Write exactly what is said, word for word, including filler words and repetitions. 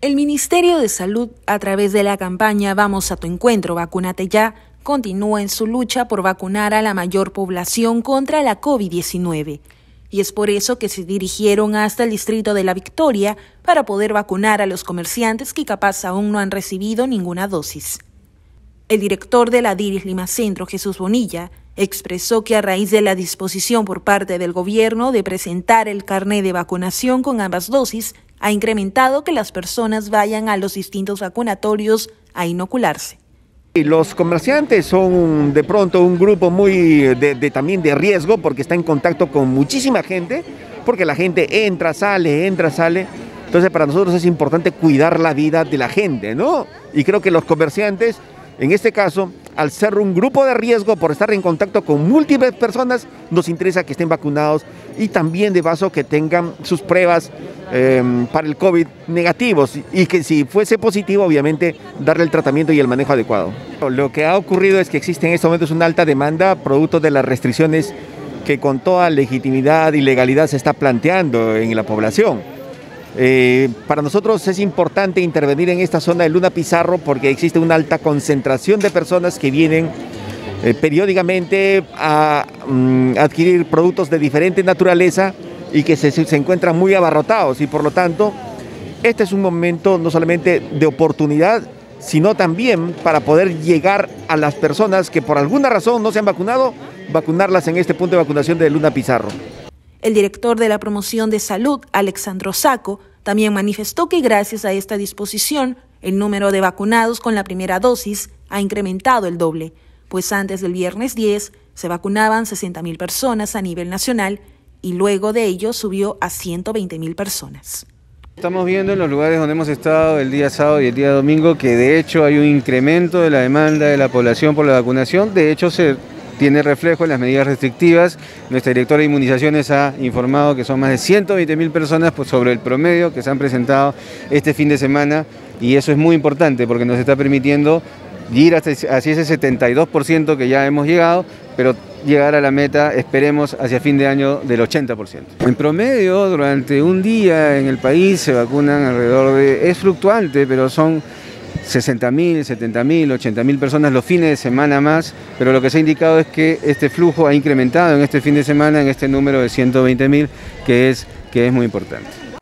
El Ministerio de Salud, a través de la campaña Vamos a tu encuentro, vacúnate ya, continúa en su lucha por vacunar a la mayor población contra la COVID diecinueve. Y es por eso que se dirigieron hasta el distrito de La Victoria para poder vacunar a los comerciantes que capaz aún no han recibido ninguna dosis. El director de la D I R I S Lima Centro, Jesús Bonilla, expresó que a raíz de la disposición por parte del gobierno de presentar el carnet de vacunación con ambas dosis, ha incrementado que las personas vayan a los distintos vacunatorios a inocularse. Los comerciantes son de pronto un grupo muy de, de, también de riesgo porque está en contacto con muchísima gente, porque la gente entra, sale, entra, sale. Entonces para nosotros es importante cuidar la vida de la gente, ¿no? Y creo que los comerciantes, en este caso, al ser un grupo de riesgo por estar en contacto con múltiples personas, nos interesa que estén vacunados y también de paso que tengan sus pruebas eh, para el COVID negativos y que si fuese positivo, obviamente, darle el tratamiento y el manejo adecuado. Lo que ha ocurrido es que existe en este momento una alta demanda producto de las restricciones que con toda legitimidad y legalidad se está planteando en la población. Eh, para nosotros es importante intervenir en esta zona de Luna Pizarro porque existe una alta concentración de personas que vienen eh, periódicamente a mm, adquirir productos de diferente naturaleza y que se, se encuentran muy abarrotados y por lo tanto este es un momento no solamente de oportunidad sino también para poder llegar a las personas que por alguna razón no se han vacunado, vacunarlas en este punto de vacunación de Luna Pizarro. El director de la Promoción de Salud, Alexandro Saco, también manifestó que gracias a esta disposición, el número de vacunados con la primera dosis ha incrementado el doble, pues antes del viernes diez se vacunaban sesenta mil personas a nivel nacional y luego de ello subió a ciento veinte mil personas. Estamos viendo en los lugares donde hemos estado el día sábado y el día domingo que de hecho hay un incremento de la demanda de la población por la vacunación, de hecho se tiene reflejo en las medidas restrictivas. Nuestra directora de inmunizaciones ha informado que son más de ciento veinte mil personas pues, sobre el promedio que se han presentado este fin de semana y eso es muy importante porque nos está permitiendo ir hasta, hacia ese setenta y dos por ciento que ya hemos llegado, pero llegar a la meta, esperemos, hacia fin de año del ochenta por ciento. En promedio, durante un día en el país se vacunan alrededor de, es fluctuante, pero son sesenta mil, setenta mil, ochenta mil personas los fines de semana más, pero lo que se ha indicado es que este flujo ha incrementado en este fin de semana en este número de ciento veinte mil, que es, que es muy importante.